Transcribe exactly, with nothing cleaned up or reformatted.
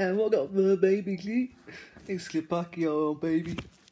And what got the baby G? It's Slipakia, baby.